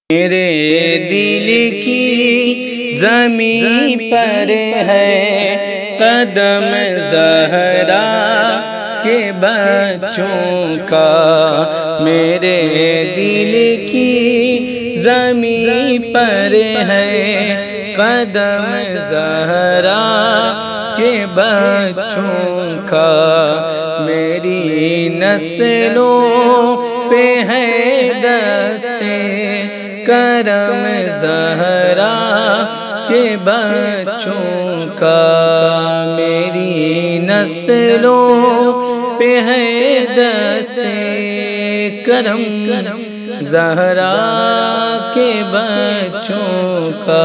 میرے دل کی زمین پر ہے قدم زہرا کے بچوں کا، میرے دل کی زمین پر ہے قدم زہرا کے بچوں کا، میری نسلوں پہ ہے دستے کرم زہرا کے بچوں کا، میری نسلوں پہ ہے دستے کرم زہرا کے بچوں کا۔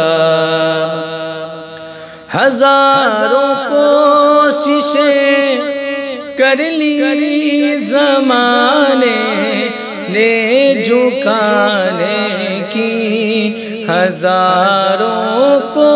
ہزاروں کوششیں کر لی زمانے نے جھکانے کی، ہزاروں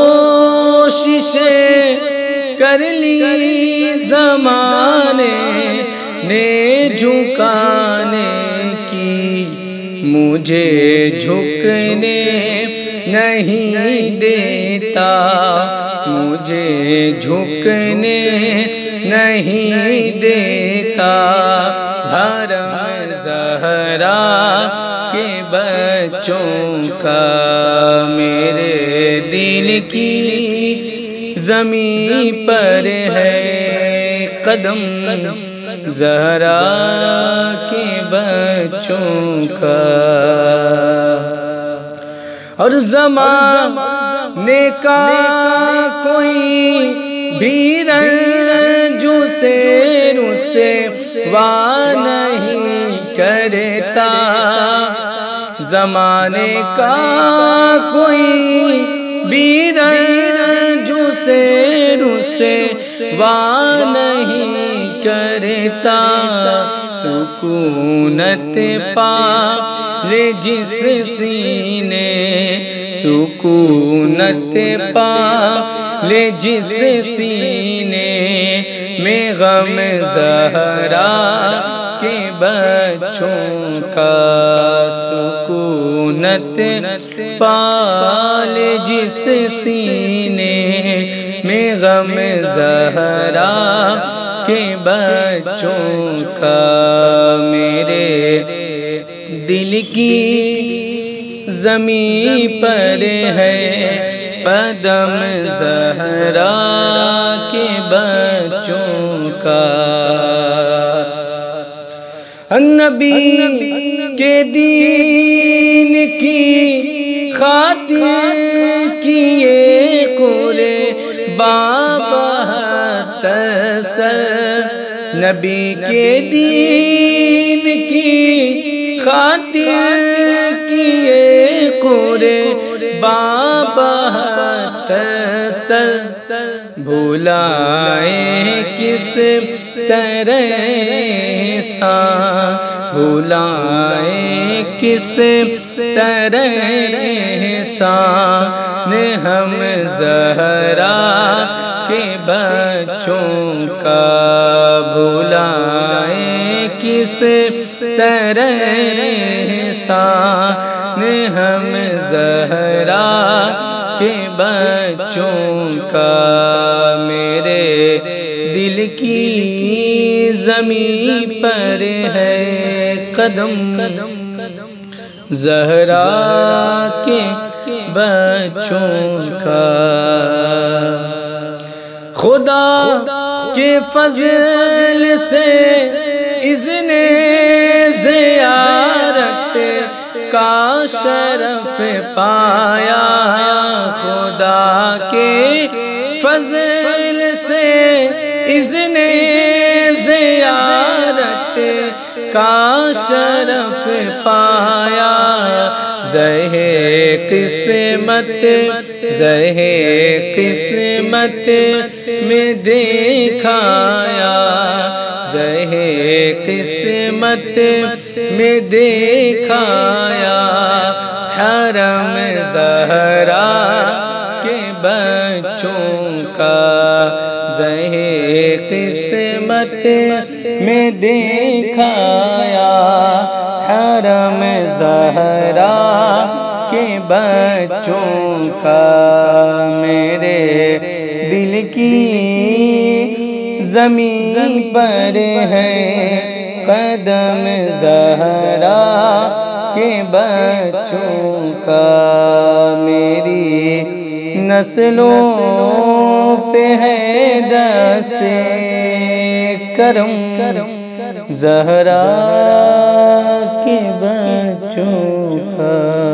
کوششیں کر لی زمانے نے جھکانے کی، مجھے جھکنے نہیں دیتا، مجھے جھکنے نہیں دیتا، بھرم زہرا کے بچوں کا، میرے دل کی زمین پر ہے قدم زہرا کے بچوں کا۔ اور زمانے کا کوئی بھی رنج سے رسوا نہیں کرتا، زمانے کا کوئی بھی رنج سے رسوا نہیں کرتا، سکونت پا لے جس سینے، سکونت پا لے جس سینے میں غم زہرا کے بچوں کا، سکونت پا لے جس سینے میں غم زہرا کے بچوں کا، میرے دل کی زمین پر ہے قدم زہرا کے بچوں کا۔ نبی کے دین کی خاطر کیے قربان بہتر، نبی کے دین کی خاطر کیے قربان بہتر، بھولائیں کس طرح احسان، بھولائیں کس طرح احسان ہم زہرا کے بچوں کا، بھولائیں کس طرح احسان ہم زہرا کے بچوں کا، میرے دل کی زمین پر ہے قدم زہرا کے بچوں کا۔ خدا کے فضل سے اذن زیارت کا شرف پایا، خدا کے فضل سے اذن زیارت کا شرف پایا، زہے قسمت زہے قسمت میں دیکھایا، زہے قسمت میں دیکھایا، حرم زہرا کے بچوں کا، زہے قسمت میں دیکھایا، حرم زہرا کے بچوں کا، میرے دل کی زمین پر ہے قدم زہرا کے بچوں کا، میری نسلوں پہ ہے دست کرم زہرا کے بچوں کا۔